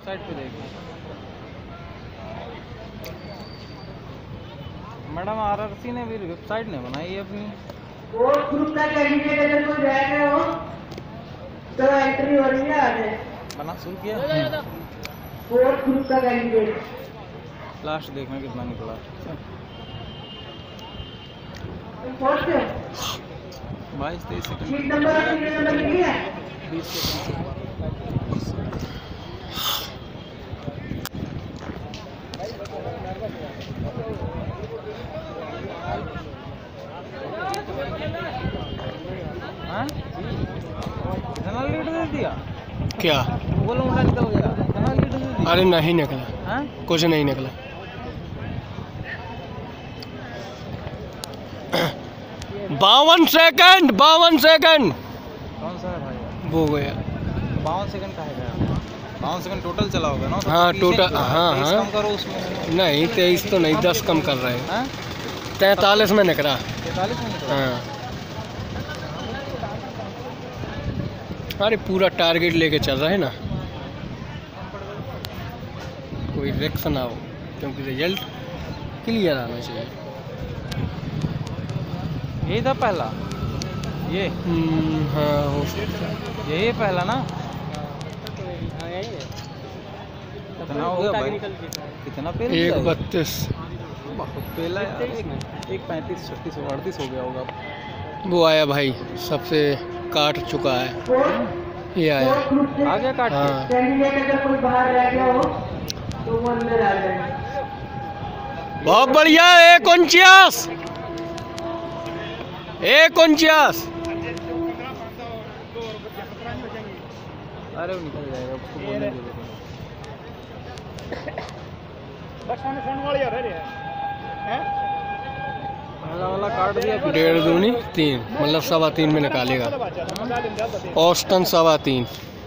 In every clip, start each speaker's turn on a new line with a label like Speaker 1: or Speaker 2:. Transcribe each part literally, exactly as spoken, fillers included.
Speaker 1: Website पे देखिए madam, RRC ने भी वेबसाइट नहीं बनाई है अपनी।
Speaker 2: फोर्थ ग्रुप का कैंडिडेट अगर कोई रह गए हो तो एंट्री हो रही है आगे।
Speaker 1: बना शुरू किया।
Speaker 2: फोर्थ ग्रुप का कैंडिडेट
Speaker 1: लास्ट देखना कितना निकला।
Speaker 2: फोर्थ पे
Speaker 1: बाईस तेईस सेकंड
Speaker 2: सीट नंबर और सीट नंबर लिखी है।
Speaker 1: बीस सेकंड कितना लीड दे दिया
Speaker 3: क्या?
Speaker 1: गूगल मुंडा निकल गया। कितना लीड दे दिया?
Speaker 3: अरे नहीं निकला।
Speaker 1: हाँ?
Speaker 3: कुछ नहीं निकला। बावन सेकंड बावन सेकंड
Speaker 1: कौन सा है भाई?
Speaker 3: वो गया
Speaker 1: बावन सेकंड का है। बावन सेकंड टोटल चला होगा ना? तो
Speaker 3: हाँ
Speaker 1: तीस
Speaker 3: टोटल।
Speaker 1: है।
Speaker 3: हाँ
Speaker 1: तेईस
Speaker 3: हाँ
Speaker 1: कम करो उसमें।
Speaker 3: नहीं तेईस तो नहीं, दस कम कर रहे हैं। तैतालीस में निकला।
Speaker 1: तैतालीस में निकला।
Speaker 3: हाँ अरे पूरा टारगेट लेके चल रहा है ना, कोई रिस्क ना हो, क्योंकि रिजल्ट क्लियर आना चाहिए।
Speaker 1: यही था पहला ये।
Speaker 3: हम्म, हाँ हो सकता है।
Speaker 1: यही पहला ना? कितना हो गया भाई? कितना पेल
Speaker 3: एक
Speaker 1: गया?
Speaker 3: बत्तीस
Speaker 1: बहुत पेला यार। एक पैंतीस छत्तीस अड़तीस हो गया होगा।
Speaker 3: वो आया भाई, सबसे काट चुका है। ये आया।
Speaker 1: आ गया काट के?
Speaker 3: हाँ
Speaker 2: कैंडिडेट अगर कोई बाहर रह गया हो तो वो अंदर आ जाए।
Speaker 3: बहुत बढ़िया। एक उनचास एक उनचास
Speaker 1: अरे वो निकल जाएगा, उसको बोलने दे दो। पहला वाला काट दिया।
Speaker 3: डेढ़ दूनी तीन, मतलब सवा तीन में निकालेगा। औसतन सवा तीन।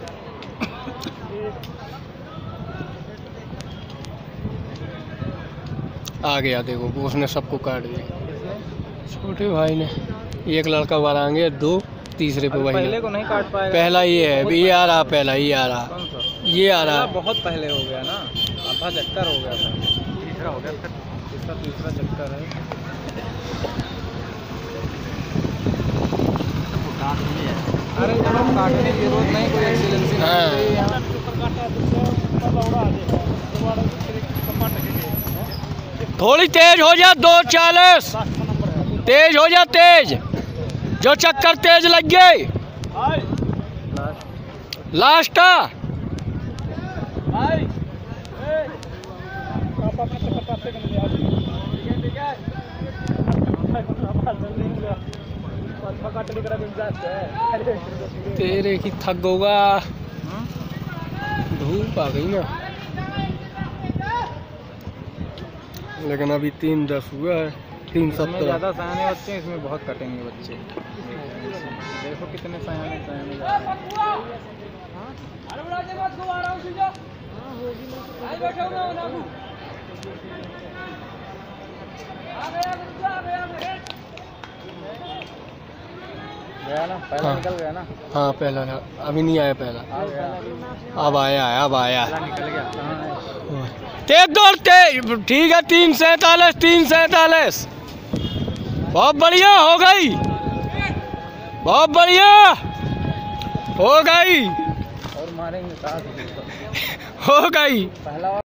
Speaker 3: आ गया देखो, उसने सबको काट दिया। छोटे भाई ने। एक लड़का वारांगे, दो तीसरे पे वही।
Speaker 1: पहले को नहीं काट पाएगा।
Speaker 3: पहला ये है, ये आ रहा, पहला ये आ रहा,
Speaker 1: कौन सा?
Speaker 3: ये आ रहा।
Speaker 1: बहुत पहले हो गया ना, आधा चक्कर हो गया था। तीसरा हो गया, इसका तीसरा चक्कर है। अरे जब काटने की जरूरत नहीं, कोई एक्सीलेंसी नहीं।
Speaker 3: थोड़ी तेज हो जा, दो चालीस तेज हो जा, तेज जो चक्कर तेज लग गए। लास्ट तेरे की थक होगा, धूप आ गई ना। लेकिन अभी तीन दस हुआ है, तीन सत्तर।
Speaker 1: ज़्यादा सयाने बच्चे इसमें बहुत कटेंगे बच्चे। देखो कितने सयाने सयाने जा रहे गया ना? पहला
Speaker 3: हाँ।
Speaker 1: निकल गया ना?
Speaker 3: हाँ पहला था, अभी नहीं आया पहला।
Speaker 1: आ गया।
Speaker 3: अब आया अब आया।
Speaker 1: पहला निकल गया। कहाँ है?
Speaker 3: तेज दौड़ तेज, ठीक है। तीन सैतालीस तीन सैतालीस बहुत बढ़िया हो गई, बहुत बढ़िया हो गई,
Speaker 1: और मारेंगे साथ
Speaker 3: हो गई।
Speaker 1: पहला